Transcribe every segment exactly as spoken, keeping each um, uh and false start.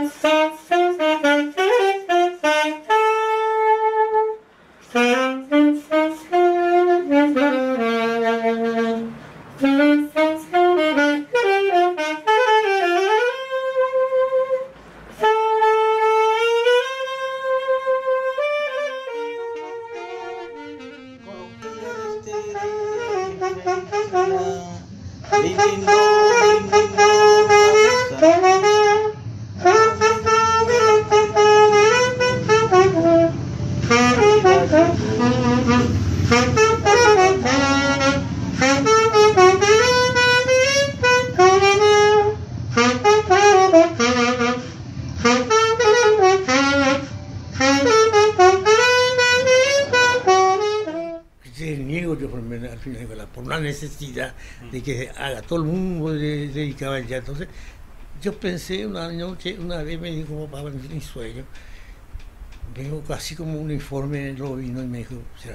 Por una necesidad de que se haga, todo el mundo se dedicaba al jazz. Entonces yo pensé una noche, una vez me dijo papá en mi sueño, me dijo casi como un informe, lo vino y me dijo, será,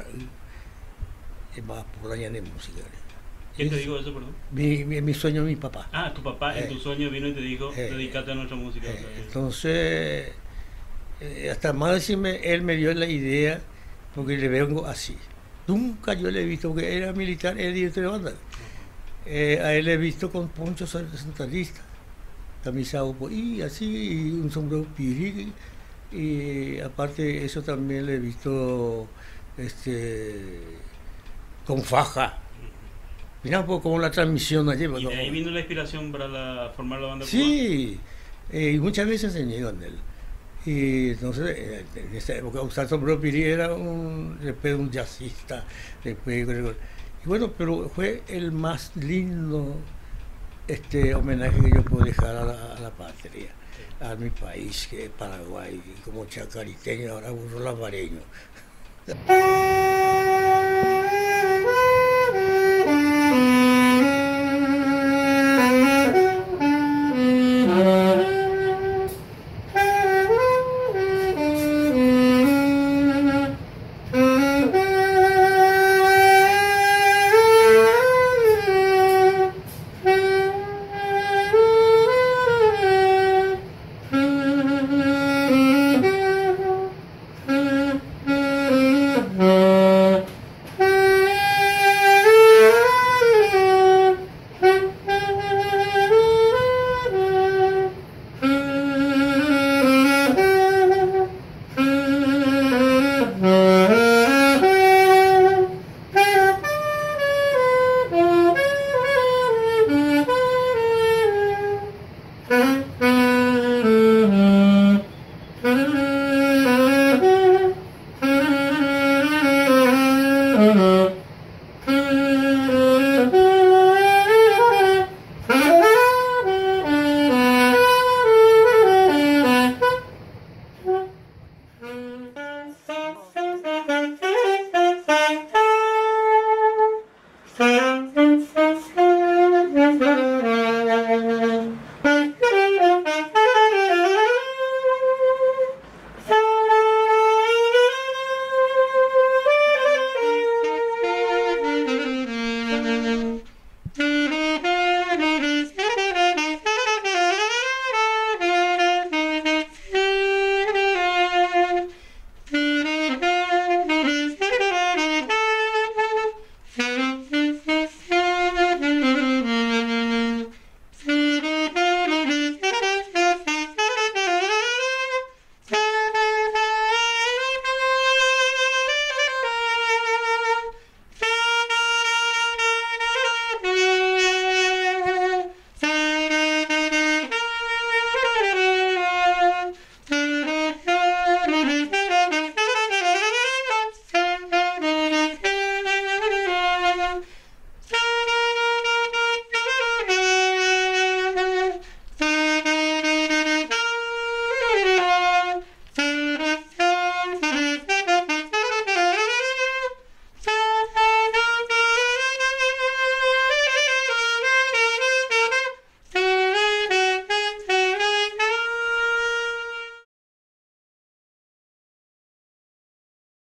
va por la de música. ¿Quién te dijo eso, perdón? Mi, mi, mi sueño, mi papá. Ah, tu papá, eh, en tu sueño vino y te dijo, eh, dedícate a nuestra música. Eh, entonces, eh, hasta más decirme, él me dio la idea, porque le vengo así. Nunca yo le he visto, porque era militar, era director de banda. Eh, a él le he visto con poncho centralista, camisa y así, y un sombrero pirí. Y aparte de eso también le he visto este, con faja. Mira un poco como la transmisión allí. ¿Y de ahí vino la inspiración para la, formar la banda? Sí, eh, y muchas veces enseñé con él. Y entonces, en esa época, usar sombrero pirí era un, después un jazzista, después, y bueno, pero fue el más lindo este homenaje que yo puedo dejar a la, a la patria, a mi país, que es Paraguay, y como chacariteño, ahora burro lavareño.